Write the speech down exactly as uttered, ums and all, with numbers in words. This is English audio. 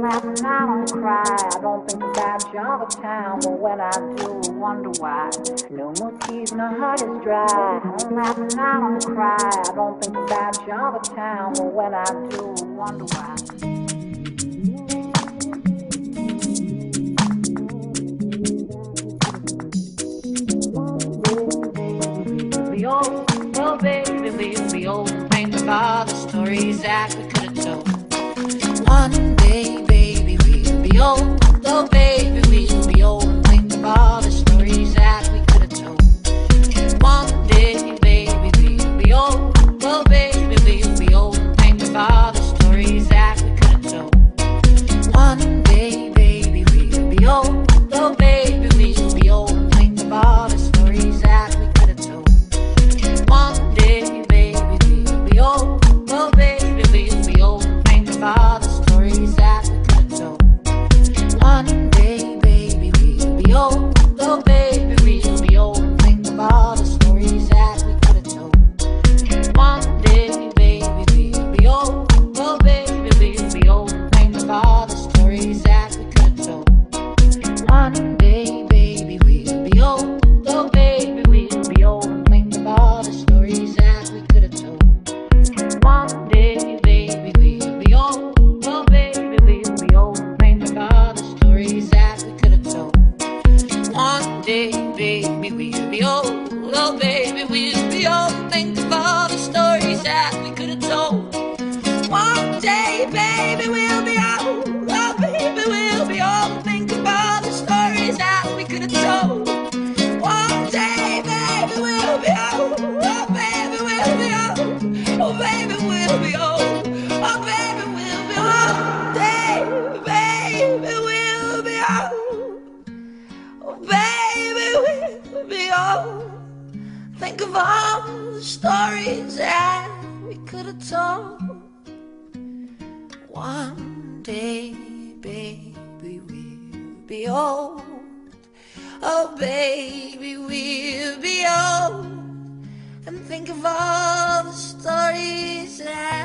laugh and I don't cry. I don't think about you all the time, but when I do, I wonder why. No more tears, my heart is dry. I don't laugh and I don't cry. I don't think about you all the time, but when I do, I wonder why. Be old, oh baby, we'll be old and think of all the stories that we could have told. One day, baby, we'll be old, oh baby, we'll be old and think of all the stories that we could have told. One day, baby, we'll be old, oh baby, we'll be old and think of all the stories that we could have told. One day, baby, we'll be old, oh baby, we'll be old and think of all the stories that we could have told. One day, baby, we'll be old, oh baby, we'll be old and think of all the stories that we could have told. One day, baby, we'll be old, oh baby, we'll be old and think of all the stories that we could have told. One day, baby, we'll be old, oh baby, we'll be old and think of all the stories that we could have told. One day, baby, we'll be old, oh baby, we'll be old and think of all the stories that we could have told. One day, baby, we'll be old, oh baby, we'll be old and think of all the stories that we could have told. One day, baby, we'll be old, oh baby, we'll be old and think of all the stories that we could have told. One day, baby, we'll be old, oh baby, we'll be old and think of all the stories that we could have told. One day, baby, we'll be old, oh baby, we'll be old, oh baby, we'll be old, oh baby, we'll be old. One day, baby, we'll be old, oh baby, we'll be old. Think of all the stories that we could have told. One day, baby, we'll be old. Oh, baby, we'll be old. And think of all the stories that